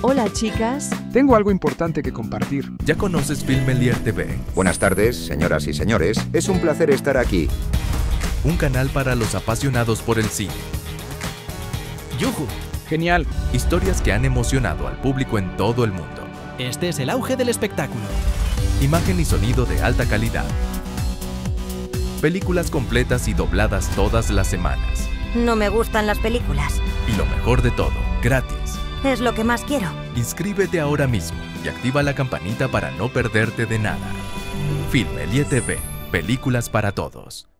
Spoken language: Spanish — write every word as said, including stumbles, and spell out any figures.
Hola, chicas. Tengo algo importante que compartir. ¿Ya conoces Filmelier T V? Buenas tardes, señoras y señores. Es un placer estar aquí. Un canal para los apasionados por el cine. ¡Yujú! Genial. Historias que han emocionado al público en todo el mundo. Este es el auge del espectáculo. Imagen y sonido de alta calidad. Películas completas y dobladas todas las semanas. No me gustan las películas. Y lo mejor de todo, gratis. Es lo que más quiero. Inscríbete ahora mismo y activa la campanita para no perderte de nada. Filmelier T V, películas para todos.